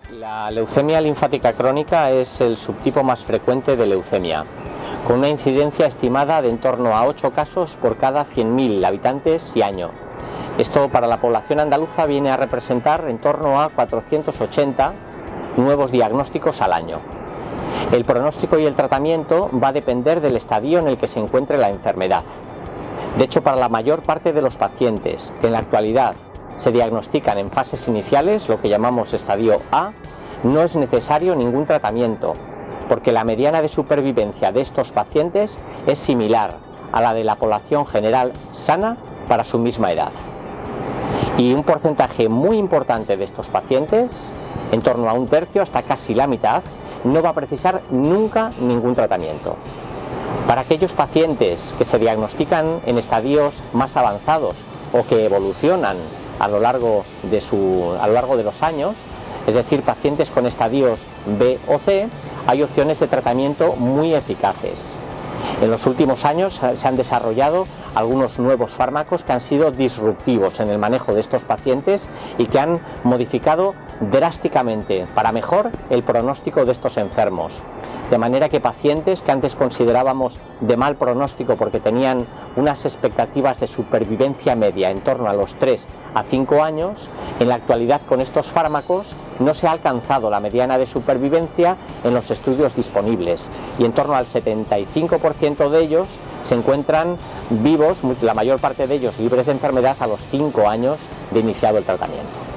La leucemia linfática crónica es el subtipo más frecuente de leucemia, con una incidencia estimada de en torno a 8 casos por cada 100.000 habitantes y año. Esto para la población andaluza viene a representar en torno a 480 nuevos diagnósticos al año. El pronóstico y el tratamiento va a depender del estadio en el que se encuentre la enfermedad. De hecho, para la mayor parte de los pacientes que en la actualidad se diagnostican en fases iniciales, lo que llamamos estadio A, no es necesario ningún tratamiento, porque la mediana de supervivencia de estos pacientes es similar a la de la población general sana para su misma edad. Y un porcentaje muy importante de estos pacientes, en torno a un tercio hasta casi la mitad, no va a precisar nunca ningún tratamiento. Para aquellos pacientes que se diagnostican en estadios más avanzados o que evolucionan a lo largo de los años, es decir, pacientes con estadios B o C, hay opciones de tratamiento muy eficaces. En los últimos años se han desarrollado algunos nuevos fármacos que han sido disruptivos en el manejo de estos pacientes y que han modificado drásticamente para mejor el pronóstico de estos enfermos. De manera que pacientes que antes considerábamos de mal pronóstico porque tenían unas expectativas de supervivencia media en torno a los 3 a 5 años, en la actualidad con estos fármacos no se ha alcanzado la mediana de supervivencia en los estudios disponibles y en torno al 75% de ellos se encuentran vivos, la mayor parte de ellos libres de enfermedad a los 5 años de iniciado el tratamiento.